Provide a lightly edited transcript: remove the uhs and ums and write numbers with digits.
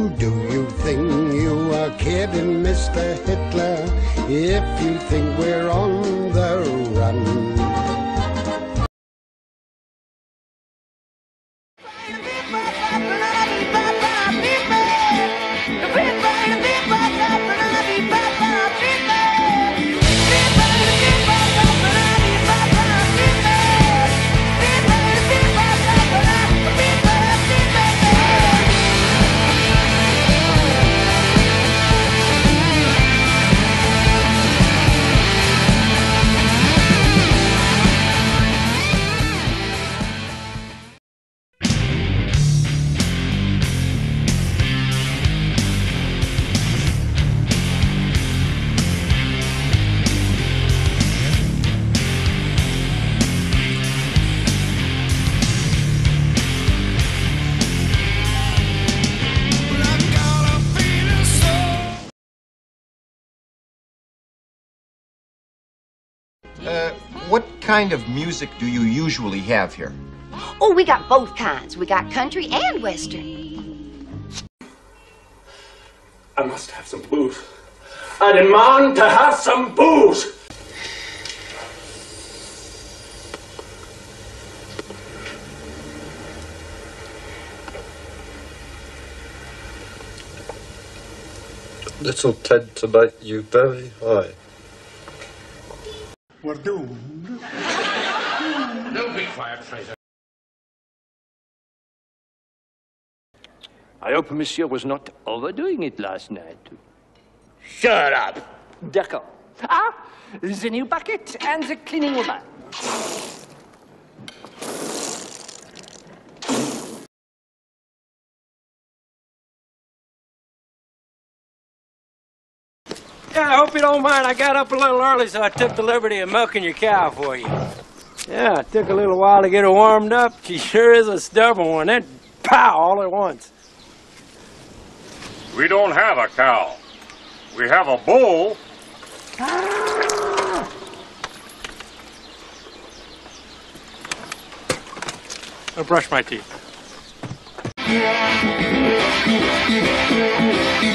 Do you think you are kidding, Mr. Hitler, if you think we're on the run? What kind of music do you usually have here? Oh, we got both kinds. We got country and western. I must have some booze. I demand to have some booze! This'll tend to make you very high. We're doomed. No big fire, Fraser. I hope Monsieur was not overdoing it last night. Shut up! D'accord. Ah, the new bucket and the cleaning woman. Yeah, I hope you don't mind. I got up a little early, so I took the liberty of milking your cow for you. Yeah, it took a little while to get her warmed up. She sure is a stubborn one. Then, pow, all at once. We don't have a cow. We have a bull. I'll brush my teeth.